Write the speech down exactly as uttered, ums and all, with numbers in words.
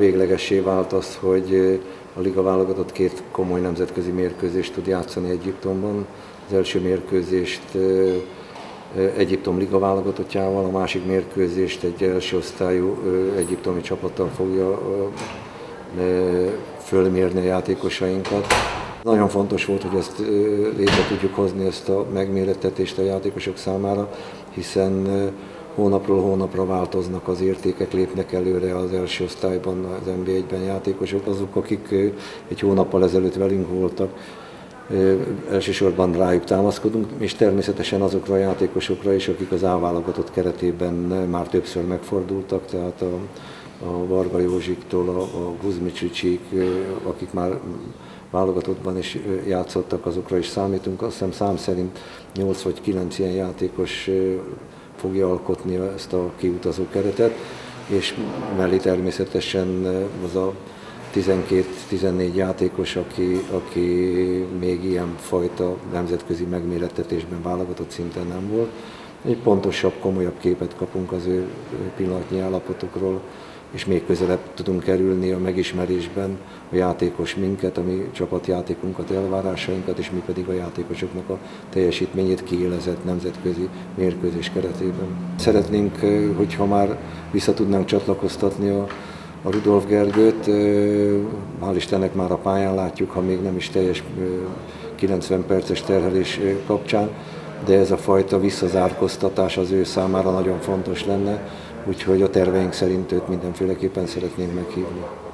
véglegessé vált az, hogy a liga válogatott két komoly nemzetközi mérkőzést tud játszani Egyiptomban. Az első mérkőzést Egyiptom liga válogatottjával, a másik mérkőzést egy első osztályú egyiptomi csapattal fogja fölmérni a játékosainkat. Nagyon fontos volt, hogy ezt létre tudjuk hozni, ezt a megmérettetést a játékosok számára, hiszen hónapról hónapra változnak az értékek, lépnek előre az első osztályban, az en bé egyben játékosok. Azok, akik egy hónappal ezelőtt velünk voltak, elsősorban rájuk támaszkodunk, és természetesen azokra a játékosokra is, akik az A-válogatott keretében már többször megfordultak, tehát a, a Varga Józsiktól a, a Guzmicsicsik, akik már válogatottban is játszottak, azokra is számítunk. Azt hiszem szám szerint nyolc vagy kilenc ilyen játékos fogja alkotni ezt a kiutazó keretet, és mellé természetesen az a tizenkét-tizennégy játékos, aki, aki még ilyen fajta nemzetközi megmérettetésben válogatott szinten nem volt. Egy pontosabb, komolyabb képet kapunk az ő pillanatnyi állapotokról, és még közelebb tudunk kerülni a megismerésben a játékos minket, a mi csapatjátékunkat, elvárásainkat, és mi pedig a játékosoknak a teljesítményét kiélezett nemzetközi mérkőzés keretében. Szeretnénk, hogyha már vissza tudnánk csatlakoztatni a, a Rudolf Gergőt, hál' Istennek már a pályán látjuk, ha még nem is teljes kilencven perces terhelés kapcsán, de ez a fajta visszazárkóztatás az ő számára nagyon fontos lenne, úgyhogy a terveink szerint őt mindenféleképpen szeretnénk meghívni.